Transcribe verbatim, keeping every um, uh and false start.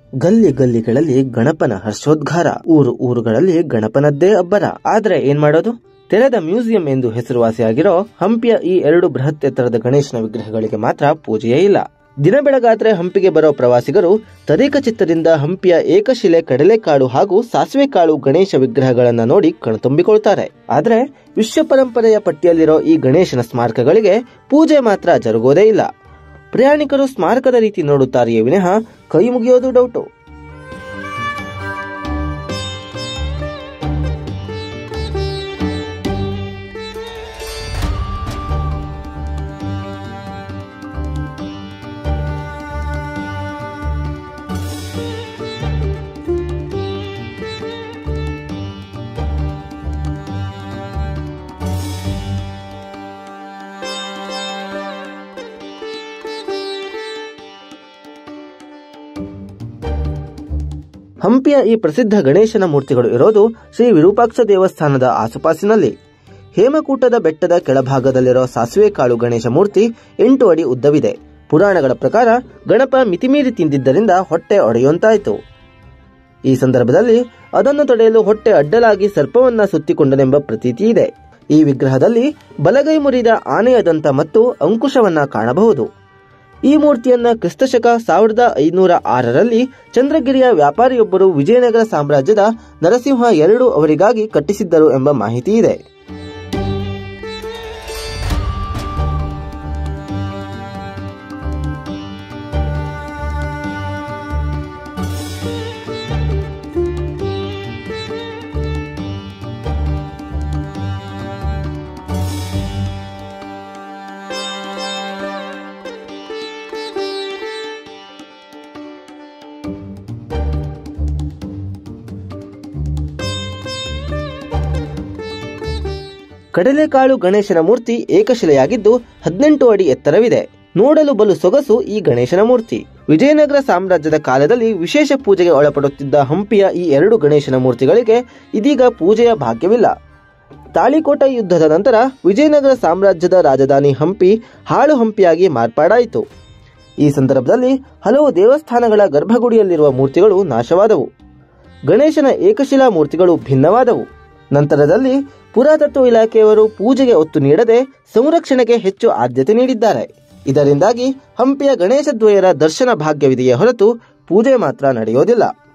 ಗಲ್ಲಿ ಗಲ್ಲಿಗಳಲ್ಲಿ ಗಣಪನ ಹರ್ಷೋದ್ಗಾರ, ಊರು ಊರುಗಳಲ್ಲಿ ಗಣಪನದ್ದೇ ಅಬ್ಬರ. ಆದ್ರೆ ಏನ್ ಮಾಡೋದು? ತೆರೆದ ಮ್ಯೂಸಿಯಂ ಎಂದು ಹೆಸರುವಾಸಿಯಾಗಿರೋ ಹಂಪಿಯ ಈ ಎರಡು ಬೃಹತ್ ಎತ್ತರದ ಗಣೇಶನ ವಿಗ್ರಹಗಳಿಗೆ ಮಾತ್ರ ಪೂಜೆಯೇ ಇಲ್ಲ. ದಿನ ಬೆಳಗಾದ್ರೆ ಹಂಪಿಗೆ ಬರೋ ಪ್ರವಾಸಿಗರು ತದೇಕ ಚಿತ್ತದಿಂದ ಹಂಪಿಯ ಏಕಶಿಲೆ ಕಡಲೆಕಾಳು ಹಾಗೂ ಸಾಸಿವೆ ಕಾಳು ಗಣೇಶ ವಿಗ್ರಹಗಳನ್ನ ನೋಡಿ ಕಣ್ತುಂಬಿಕೊಳ್ತಾರೆ. ಆದ್ರೆ ವಿಶ್ವ ಪರಂಪರೆಯ ಪಟ್ಟಿಯಲ್ಲಿರೋ ಈ ಗಣೇಶನ ಸ್ಮಾರಕಗಳಿಗೆ ಪೂಜೆ ಮಾತ್ರ ಜರುಗೋದೇ ಇಲ್ಲ. ಪ್ರಯಾಣಿಕರು ಸ್ಮಾರಕದ ರೀತಿ ನೋಡುತ್ತಾರೆಯೇ ವಿನಃ ಕೈ ಮುಗಿಯೋದು ಡೌಟು. ಹಂಪಿಯ ಈ ಪ್ರಸಿದ್ಧ ಗಣೇಶನ ಮೂರ್ತಿಗಳು ಇರೋದು ಶ್ರೀ ವಿರೂಪಾಕ್ಷ ದೇವಸ್ಥಾನದ ಆಸುಪಾಸಿನಲ್ಲಿ. ಹೇಮಕೂಟದ ಬೆಟ್ಟದ ಕೆಳಭಾಗದಲ್ಲಿರೋ ಸಾಸಿವೆ ಕಾಳು ಗಣೇಶ ಮೂರ್ತಿ ಎಂಟು ಅಡಿ ಉದ್ದವಿದೆ. ಪುರಾಣಗಳ ಪ್ರಕಾರ ಗಣಪ ಮಿತಿಮೀರಿ ತಿಂದಿದ್ದರಿಂದ ಹೊಟ್ಟೆ ಒಡೆಯುವಂತಾಯಿತು. ಈ ಸಂದರ್ಭದಲ್ಲಿ ಅದನ್ನು ತಡೆಯಲು ಹೊಟ್ಟೆ ಅಡ್ಡಲಾಗಿ ಸರ್ಪವನ್ನ ಸುತ್ತಿಕೊಂಡನೆಂಬ ಪ್ರತೀತಿ ಇದೆ. ಈ ವಿಗ್ರಹದಲ್ಲಿ ಬಲಗೈ ಮುರಿದ ಆನೆಯ ದಂತ ಮತ್ತು ಅಂಕುಶವನ್ನ ಕಾಣಬಹುದು. ಈ ಮೂರ್ತಿಯನ್ನ ಕ್ರಿಸ್ತಶಕ ಸಾವಿರದ ಐನೂರ ಆರರಲ್ಲಿ ಚಂದ್ರಗಿರಿಯ ವ್ಯಾಪಾರಿಯೊಬ್ಬರು ವಿಜಯನಗರ ಸಾಮ್ರಾಜ್ಯದ ನರಸಿಂಹ ಎರಡು ಅವರಿಗಾಗಿ ಕಟ್ಟಿಸಿದ್ದರು ಎಂಬ ಮಾಹಿತಿ ಇದೆ. ಕಡಲೆಕಾಳು ಗಣೇಶನ ಮೂರ್ತಿ ಏಕಶಿಲೆಯಾಗಿದ್ದು ಹದಿನೆಂಟು ಅಡಿ ಎತ್ತರವಿದೆ. ನೋಡಲು ಬಲು ಸೊಗಸು ಈ ಗಣೇಶನ ಮೂರ್ತಿ. ವಿಜಯನಗರ ಸಾಮ್ರಾಜ್ಯದ ಕಾಲದಲ್ಲಿ ವಿಶೇಷ ಪೂಜೆಗೆ ಒಳಪಡುತ್ತಿದ್ದ ಹಂಪಿಯ ಈ ಎರಡು ಗಣೇಶನ ಮೂರ್ತಿಗಳಿಗೆ ಇದೀಗ ಪೂಜೆಯ ಭಾಗ್ಯವಿಲ್ಲ. ತಾಳಿಕೋಟ ಯುದ್ಧದ ನಂತರ ವಿಜಯನಗರ ಸಾಮ್ರಾಜ್ಯದ ರಾಜಧಾನಿ ಹಂಪಿ ಹಾಳು ಹಂಪಿಯಾಗಿ ಮಾರ್ಪಾಡಾಯಿತು. ಈ ಸಂದರ್ಭದಲ್ಲಿ ಹಲವು ದೇವಸ್ಥಾನಗಳ ಗರ್ಭಗುಡಿಯಲ್ಲಿರುವ ಮೂರ್ತಿಗಳು ನಾಶವಾದವು. ಗಣೇಶನ ಏಕಶಿಲಾ ಮೂರ್ತಿಗಳು ಭಿನ್ನವಾದವು. ನಂತರದಲ್ಲಿ ಪುರಾತತ್ವ ಇಲಾಖೆಯವರು ಪೂಜೆಗೆ ಒತ್ತು ನೀಡದೆ ಸಂರಕ್ಷಣೆಗೆ ಹೆಚ್ಚು ಆದ್ಯತೆ ನೀಡಿದ್ದಾರೆ. ಇದರಿಂದಾಗಿ ಹಂಪಿಯ ಗಣೇಶ ದ್ವಯರ ದರ್ಶನ ಭಾಗ್ಯವಿದೆಯೇ ಹೊರತು ಪೂಜೆ ಮಾತ್ರ ನಡೆಯೋದಿಲ್ಲ.